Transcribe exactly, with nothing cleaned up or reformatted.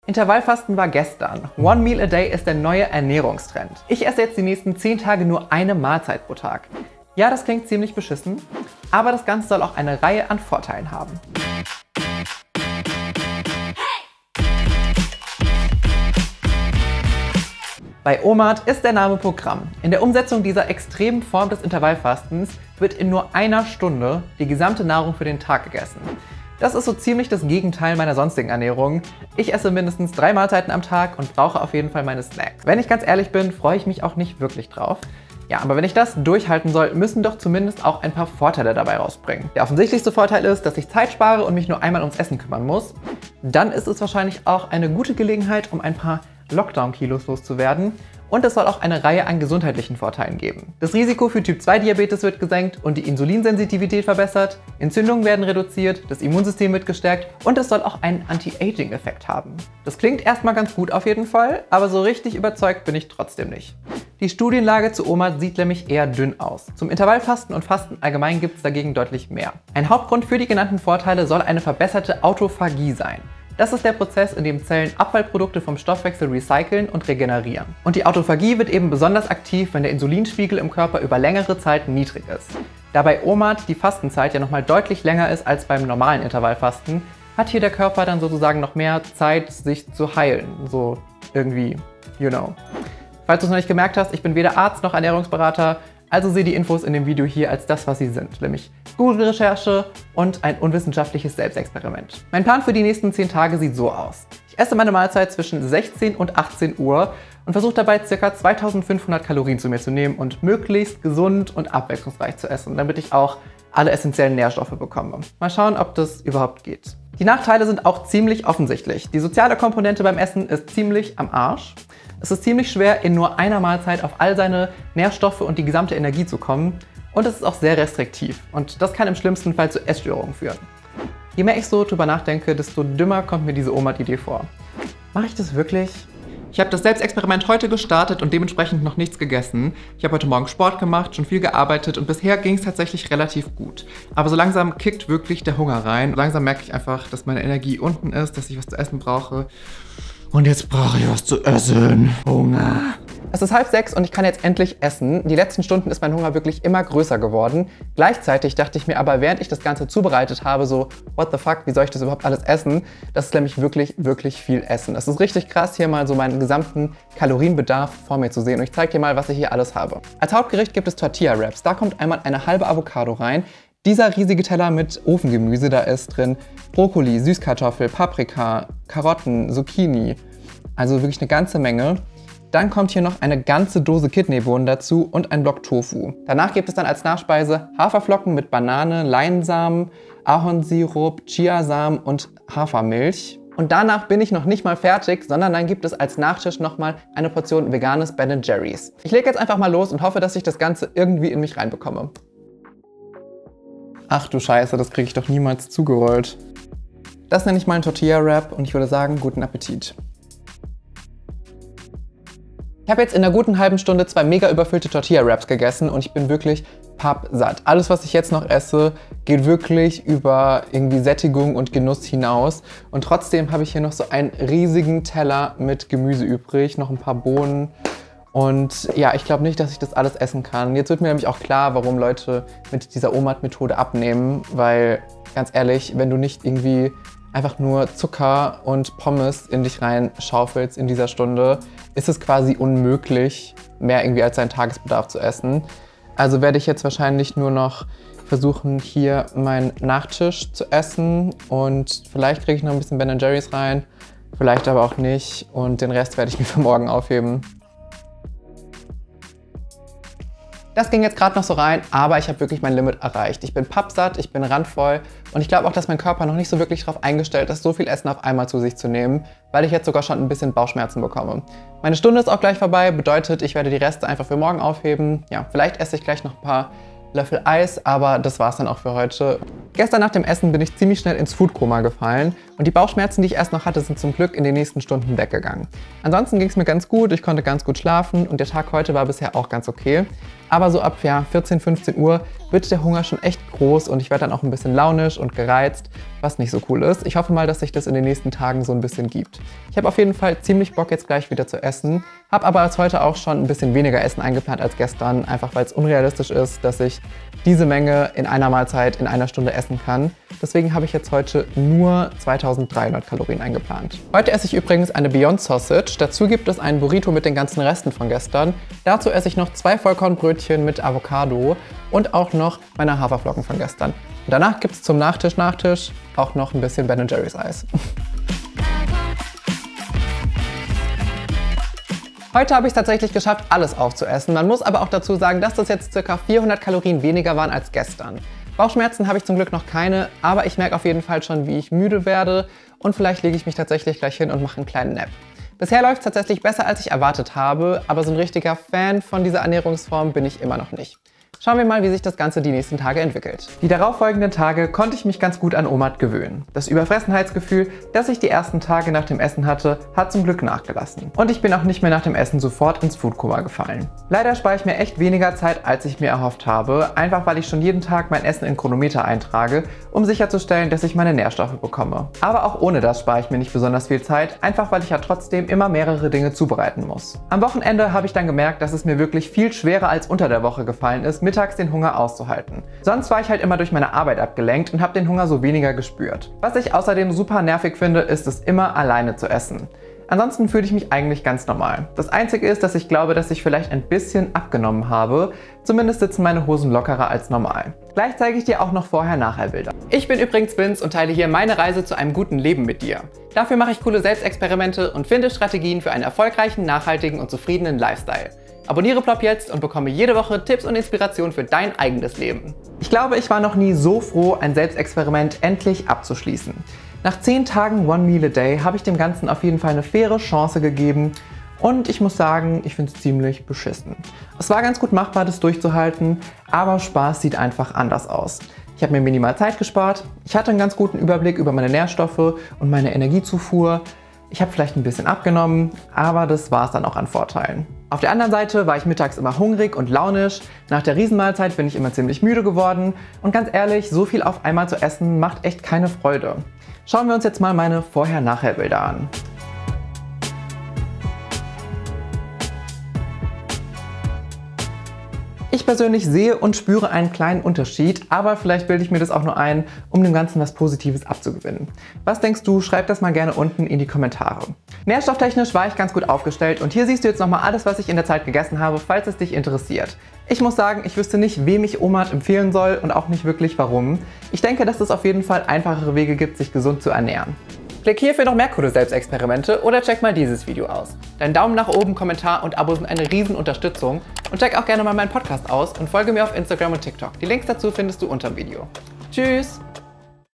Intervallfasten war gestern. One Meal a Day ist der neue Ernährungstrend. Ich esse jetzt die nächsten zehn Tage nur eine Mahlzeit pro Tag. Ja, das klingt ziemlich beschissen, aber das Ganze soll auch eine Reihe an Vorteilen haben. Bei O M A D ist der Name Programm. In der Umsetzung dieser extremen Form des Intervallfastens wird in nur einer Stunde die gesamte Nahrung für den Tag gegessen. Das ist so ziemlich das Gegenteil meiner sonstigen Ernährung. Ich esse mindestens drei Mahlzeiten am Tag und brauche auf jeden Fall meine Snacks. Wenn ich ganz ehrlich bin, freue ich mich auch nicht wirklich drauf. Ja, aber wenn ich das durchhalten soll, müssen doch zumindest auch ein paar Vorteile dabei rausbringen. Der offensichtlichste Vorteil ist, dass ich Zeit spare und mich nur einmal ums Essen kümmern muss. Dann ist es wahrscheinlich auch eine gute Gelegenheit, um ein paar Lockdown-Kilos loszuwerden. Und es soll auch eine Reihe an gesundheitlichen Vorteilen geben. Das Risiko für Typ zwei Diabetes wird gesenkt und die Insulinsensitivität verbessert, Entzündungen werden reduziert, das Immunsystem wird gestärkt und es soll auch einen Anti-Aging-Effekt haben. Das klingt erstmal ganz gut auf jeden Fall, aber so richtig überzeugt bin ich trotzdem nicht. Die Studienlage zu O M A D sieht nämlich eher dünn aus. Zum Intervallfasten und Fasten allgemein gibt es dagegen deutlich mehr. Ein Hauptgrund für die genannten Vorteile soll eine verbesserte Autophagie sein. Das ist der Prozess, in dem Zellen Abfallprodukte vom Stoffwechsel recyceln und regenerieren. Und die Autophagie wird eben besonders aktiv, wenn der Insulinspiegel im Körper über längere Zeit niedrig ist. Da bei O M A D die Fastenzeit ja nochmal deutlich länger ist als beim normalen Intervallfasten, hat hier der Körper dann sozusagen noch mehr Zeit, sich zu heilen. So irgendwie, you know. Falls du es noch nicht gemerkt hast, ich bin weder Arzt noch Ernährungsberater, also sehe die Infos in dem Video hier als das, was sie sind, nämlich Google-Recherche und ein unwissenschaftliches Selbstexperiment. Mein Plan für die nächsten zehn Tage sieht so aus. Ich esse meine Mahlzeit zwischen sechzehn und achtzehn Uhr und versuche dabei ca. zweitausendfünfhundert Kalorien zu mir zu nehmen und möglichst gesund und abwechslungsreich zu essen, damit ich auch alle essentiellen Nährstoffe bekomme. Mal schauen, ob das überhaupt geht. Die Nachteile sind auch ziemlich offensichtlich. Die soziale Komponente beim Essen ist ziemlich am Arsch. Es ist ziemlich schwer, in nur einer Mahlzeit auf all seine Nährstoffe und die gesamte Energie zu kommen. Und es ist auch sehr restriktiv. Und das kann im schlimmsten Fall zu Essstörungen führen. Je mehr ich so drüber nachdenke, desto dümmer kommt mir diese O M A D-Idee vor. Mache ich das wirklich? Ich habe das Selbstexperiment heute gestartet und dementsprechend noch nichts gegessen. Ich habe heute Morgen Sport gemacht, schon viel gearbeitet und bisher ging es tatsächlich relativ gut. Aber so langsam kickt wirklich der Hunger rein. Langsam merke ich einfach, dass meine Energie unten ist, dass ich was zu essen brauche. Und jetzt brauche ich was zu essen. Hunger. Es ist halb sechs und ich kann jetzt endlich essen. Die letzten Stunden ist mein Hunger wirklich immer größer geworden. Gleichzeitig dachte ich mir aber, während ich das Ganze zubereitet habe, so, what the fuck, wie soll ich das überhaupt alles essen? Das ist nämlich wirklich, wirklich viel Essen. Es ist richtig krass, hier mal so meinen gesamten Kalorienbedarf vor mir zu sehen. Und ich zeige dir mal, was ich hier alles habe. Als Hauptgericht gibt es Tortilla Wraps. Da kommt einmal eine halbe Avocado rein. Dieser riesige Teller mit Ofengemüse, da ist drin Brokkoli, Süßkartoffel, Paprika, Karotten, Zucchini, also wirklich eine ganze Menge. Dann kommt hier noch eine ganze Dose Kidneybohnen dazu und ein Block Tofu. Danach gibt es dann als Nachspeise Haferflocken mit Banane, Leinsamen, Ahornsirup, Chiasamen und Hafermilch. Und danach bin ich noch nicht mal fertig, sondern dann gibt es als Nachtisch nochmal eine Portion veganes Ben and Jerry's. Ich lege jetzt einfach mal los und hoffe, dass ich das Ganze irgendwie in mich reinbekomme. Ach du Scheiße, das kriege ich doch niemals zugerollt. Das nenne ich mal einen Tortilla Wrap und ich würde sagen, guten Appetit. Ich habe jetzt in einer guten halben Stunde zwei mega überfüllte Tortilla Wraps gegessen und ich bin wirklich pappsatt. Alles, was ich jetzt noch esse, geht wirklich über irgendwie Sättigung und Genuss hinaus. Und trotzdem habe ich hier noch so einen riesigen Teller mit Gemüse übrig, noch ein paar Bohnen. Und ja, ich glaube nicht, dass ich das alles essen kann. Jetzt wird mir nämlich auch klar, warum Leute mit dieser O M A D-Methode abnehmen, weil ganz ehrlich, wenn du nicht irgendwie einfach nur Zucker und Pommes in dich reinschaufelst in dieser Stunde, ist es quasi unmöglich, mehr irgendwie als seinen Tagesbedarf zu essen. Also werde ich jetzt wahrscheinlich nur noch versuchen, hier meinen Nachtisch zu essen und vielleicht kriege ich noch ein bisschen Ben and Jerry's rein, vielleicht aber auch nicht und den Rest werde ich mir für morgen aufheben. Das ging jetzt gerade noch so rein, aber ich habe wirklich mein Limit erreicht. Ich bin pappsatt, ich bin randvoll und ich glaube auch, dass mein Körper noch nicht so wirklich darauf eingestellt ist, so viel Essen auf einmal zu sich zu nehmen, weil ich jetzt sogar schon ein bisschen Bauchschmerzen bekomme. Meine Stunde ist auch gleich vorbei, bedeutet, ich werde die Reste einfach für morgen aufheben. Ja, vielleicht esse ich gleich noch ein paar Löffel Eis, aber das war's dann auch für heute. Gestern nach dem Essen bin ich ziemlich schnell ins Foodkoma gefallen und die Bauchschmerzen, die ich erst noch hatte, sind zum Glück in den nächsten Stunden weggegangen. Ansonsten ging es mir ganz gut, ich konnte ganz gut schlafen und der Tag heute war bisher auch ganz okay. Aber so ab ja, vierzehn, fünfzehn Uhr wird der Hunger schon echt groß und ich werde dann auch ein bisschen launisch und gereizt, was nicht so cool ist. Ich hoffe mal, dass sich das in den nächsten Tagen so ein bisschen gibt. Ich habe auf jeden Fall ziemlich Bock, jetzt gleich wieder zu essen, habe aber als heute auch schon ein bisschen weniger Essen eingeplant als gestern, einfach weil es unrealistisch ist, dass ich diese Menge in einer Mahlzeit in einer Stunde essen kann. Deswegen habe ich jetzt heute nur zweitausenddreihundert Kalorien eingeplant. Heute esse ich übrigens eine Beyond Sausage. Dazu gibt es einen Burrito mit den ganzen Resten von gestern. Dazu esse ich noch zwei Vollkornbrötchen mit Avocado und auch noch meine Haferflocken von gestern. Und danach gibt es zum Nachtisch, Nachtisch auch noch ein bisschen Ben and Jerry's Eis. Heute habe ich es tatsächlich geschafft, alles aufzuessen. Man muss aber auch dazu sagen, dass das jetzt ca. vierhundert Kalorien weniger waren als gestern. Bauchschmerzen habe ich zum Glück noch keine, aber ich merke auf jeden Fall schon, wie ich müde werde und vielleicht lege ich mich tatsächlich gleich hin und mache einen kleinen Nap. Bisher läuft es tatsächlich besser, als ich erwartet habe, aber so ein richtiger Fan von dieser Ernährungsform bin ich immer noch nicht. Schauen wir mal, wie sich das Ganze die nächsten Tage entwickelt. Die darauffolgenden Tage konnte ich mich ganz gut an Omat gewöhnen. Das Überfressenheitsgefühl, das ich die ersten Tage nach dem Essen hatte, hat zum Glück nachgelassen. Und ich bin auch nicht mehr nach dem Essen sofort ins Foodkoma gefallen. Leider spare ich mir echt weniger Zeit, als ich mir erhofft habe, einfach weil ich schon jeden Tag mein Essen in Chronometer eintrage, um sicherzustellen, dass ich meine Nährstoffe bekomme. Aber auch ohne das spare ich mir nicht besonders viel Zeit, einfach weil ich ja trotzdem immer mehrere Dinge zubereiten muss. Am Wochenende habe ich dann gemerkt, dass es mir wirklich viel schwerer als unter der Woche gefallen ist, mittags den Hunger auszuhalten. Sonst war ich halt immer durch meine Arbeit abgelenkt und habe den Hunger so weniger gespürt. Was ich außerdem super nervig finde, ist es immer alleine zu essen. Ansonsten fühle ich mich eigentlich ganz normal. Das Einzige ist, dass ich glaube, dass ich vielleicht ein bisschen abgenommen habe. Zumindest sitzen meine Hosen lockerer als normal. Gleich zeige ich dir auch noch Vorher-Nachher-Bilder. Ich bin übrigens Vince und teile hier meine Reise zu einem guten Leben mit dir. Dafür mache ich coole Selbstexperimente und finde Strategien für einen erfolgreichen, nachhaltigen und zufriedenen Lifestyle. Abonniere Plop jetzt und bekomme jede Woche Tipps und Inspiration für dein eigenes Leben. Ich glaube, ich war noch nie so froh, ein Selbstexperiment endlich abzuschließen. Nach zehn Tagen One Meal a Day habe ich dem Ganzen auf jeden Fall eine faire Chance gegeben und ich muss sagen, ich finde es ziemlich beschissen. Es war ganz gut machbar, das durchzuhalten, aber Spaß sieht einfach anders aus. Ich habe mir minimal Zeit gespart, ich hatte einen ganz guten Überblick über meine Nährstoffe und meine Energiezufuhr. Ich habe vielleicht ein bisschen abgenommen, aber das war es dann auch an Vorteilen. Auf der anderen Seite war ich mittags immer hungrig und launisch, nach der Riesenmahlzeit bin ich immer ziemlich müde geworden und ganz ehrlich, so viel auf einmal zu essen macht echt keine Freude. Schauen wir uns jetzt mal meine Vorher-Nachher-Bilder an. Ich persönlich sehe und spüre einen kleinen Unterschied, aber vielleicht bilde ich mir das auch nur ein, um dem Ganzen was Positives abzugewinnen. Was denkst du? Schreib das mal gerne unten in die Kommentare. Nährstofftechnisch war ich ganz gut aufgestellt und hier siehst du jetzt nochmal alles, was ich in der Zeit gegessen habe, falls es dich interessiert. Ich muss sagen, ich wüsste nicht, wem ich Omat empfehlen soll und auch nicht wirklich warum. Ich denke, dass es auf jeden Fall einfachere Wege gibt, sich gesund zu ernähren. Klick hier für noch mehr coole Selbstexperimente oder check mal dieses Video aus. Dein Daumen nach oben, Kommentar und Abo sind eine riesen Unterstützung. Und check auch gerne mal meinen Podcast aus und folge mir auf Instagram und TikTok. Die Links dazu findest du unter dem Video. Tschüss!